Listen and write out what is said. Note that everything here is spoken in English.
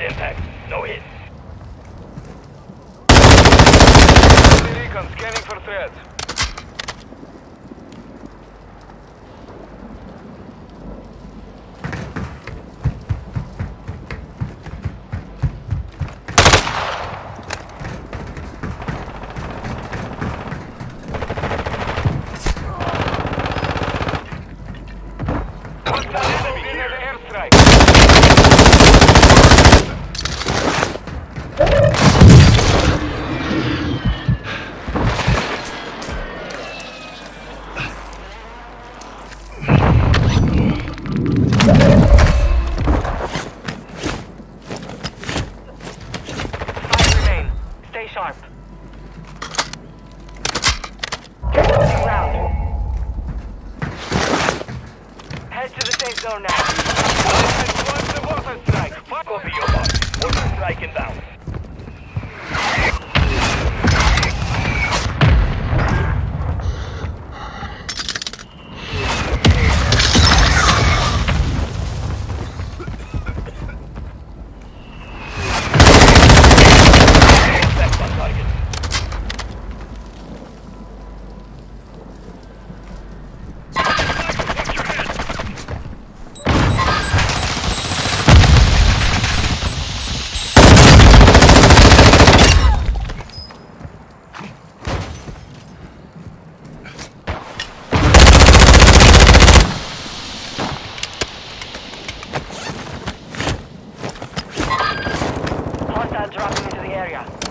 impact. No hit. Recon scanning for threats. Sharp. Round. Head to the safe zone now. What's the mortar strike? Copy your mark. Mortar strike inbound. Dropping into the area.